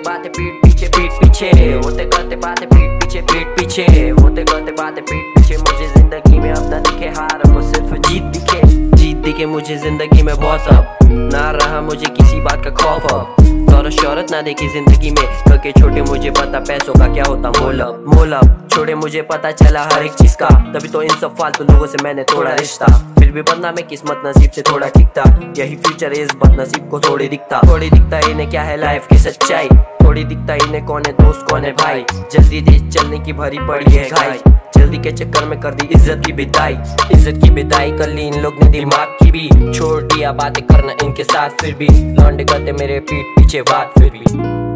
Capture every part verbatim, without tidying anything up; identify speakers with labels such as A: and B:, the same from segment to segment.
A: बातें पीठ पीछे पीठ पीछे होते करते बातें पीठ पीछे पीठ पीछे होते करते बातें पीठ पीछे। मुझे जिंदगी में अब ना दिखे हार, अब सिर्फ जीत दिखे। जीत दिखे मुझे जिंदगी में बहुत, अब ना रहा मुझे किसी बात का खौफ। अब दौलत शोहरत ना देखी जिंदगी में, करके छोटे मुझे पता पैसों का क्या होता मोल। अब मोल अब छोड़े मुझे पता चला हर एक चीज का, तभी तो इन सब फालतू लोगों से मैंने तोड़ा रिश्ता। फिर भी बदनाम में किस्मत नसीब से थोड़ा टिकता, यही फ्यूचर इस बदनसीब को थोड़ी दिखता। थोड़ी दिखता इन्हें क्या है लाइफ की सच्चाई, थोड़ी दिखता इन्हें कौन है दोस्त कौन है भाई। जल्दी देश चलने की भरी पड़ी है घाई, जल्दी के चक्कर में कर दी इज्जत की बिदाई। इज्जत की बिदाई कर ली इन लोग ने दिमाग की भी, छोड़ दिया बातें करना इनके साथ। फिर भी लौंडे करते मेरे पीठ पीछे बात, फिर भी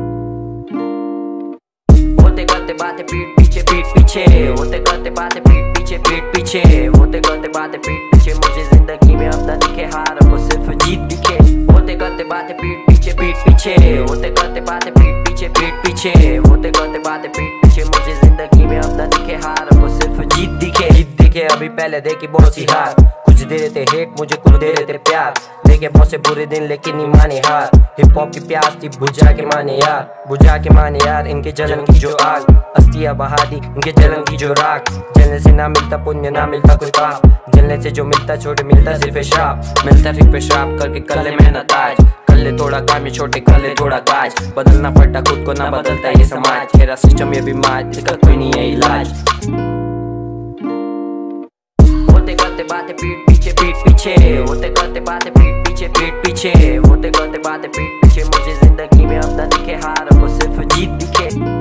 A: होते करते बातें पीठ पीछे पीठ पीछे होते करते बातें पीठ पीछे पीठ पीछे होते करते बातें पीठ पीछे। मुझे जिंदगी में अब ना दिखे हार, अब सिर्फ जीत दिखे। होते करते बातें पीठ पीछे पीठ पीछे होते करते बातें पीठ पीछे पीठ पीछे होते करते बातें पीठ पीछे। मुझे जिंदगी में अब ना दिखे हार, अब सिर्फ जीत दिखे। जीत दिखे अभी पहले देखी बहुत सी हार, कुछ दे रहे थे हेट मुझे कुछ दे रहे थे प्यार। देखे बहुत से बुरे दिन लेकिन नहीं माने हार, हिप हॉप की प्यास थी बुझा के माने यार, बुझा के माने यार। इनके जलन की जो आग अस्तियां बहा दी, इनके जलन की जो राख। जलने से ना मिलता पुण्य ना मिलता कोई पाप, जलने से जो मिलता छोटे मिलता सिर्फ श्राप। मिलता सिर्फ श्राप करके कर ले मेहनत आज, कर ले थोड़ा काम ये छोटे कर ले थोड़ा काज। बदलना पड़ता खुद को ना बदलता ये समाज, मेरा सिस्टम ये बीमार इसका कोई नहीं है इलाज। होते करते बातें पीठ पीछे पीठ पीछे होते करते बातें पीठ पीछे पीठ पीछे होते करते बातें पीठ पीछे। मुझे जिंदगी में अब ना दिखे हार, अब सिर्फ जीत दिखे।